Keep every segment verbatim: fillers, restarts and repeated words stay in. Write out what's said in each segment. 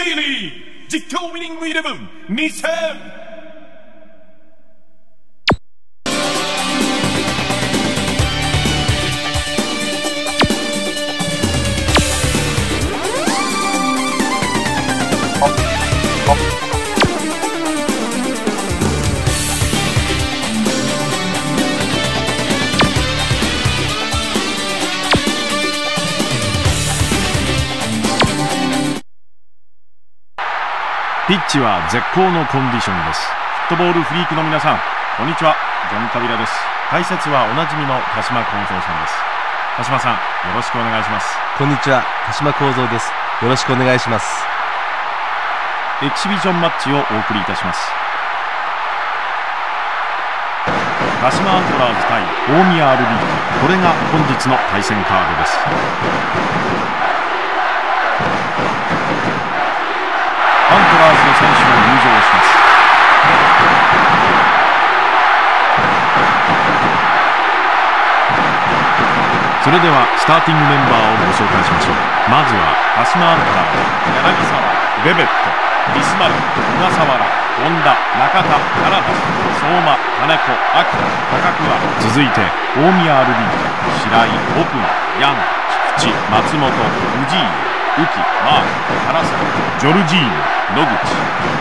イに実況ウィニングイレブンにせん。 ピッチは絶好のコンディションです。フットボールフリークの皆さん、こんにちは。ジョン・カビラです。解説はおなじみの田島幸三さんです。田島さん、よろしくお願いします。 こんにちは、田島幸三です。よろしくお願いします。 エキシビションマッチをお送りいたします。鹿島アントラーズ対大宮アルビージョ、これが本日の対戦カードです。アントラーズの選手が入場します。それではスターティングメンバーをご紹介しましょう。まずは鹿島アントラーズ、柳沢、ベベット、ビスマルク、小笠原、本田、中田、原橋、相馬、金子、秋田、高桑。続いて大宮アルビージョ、白井、奥野、ヤン、菊池、松本、藤井、浮木、マーク、原崎、ジョルジーノ、野口。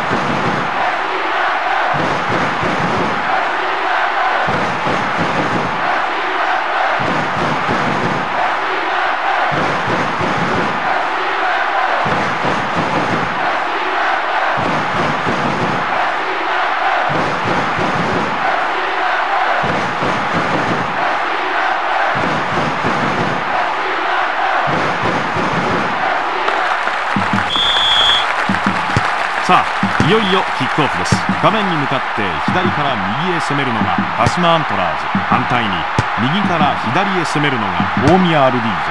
さあ、いよいよキックオフです。画面に向かって左から右へ攻めるのが鹿島アントラーズ、反対に右から左へ攻めるのが大宮アルディージ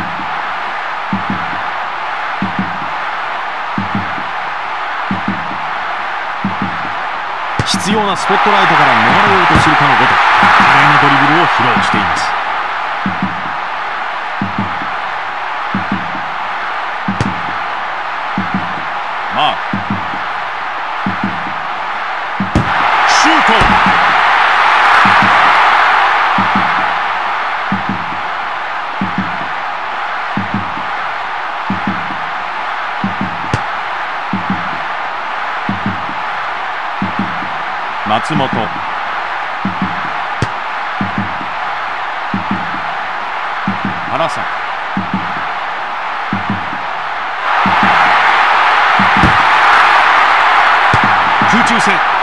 ャ。必要なスポットライトから逃れようとするかのごとく華麗なドリブルを披露しています。マーク、シュート。松本、原崎、空中戦。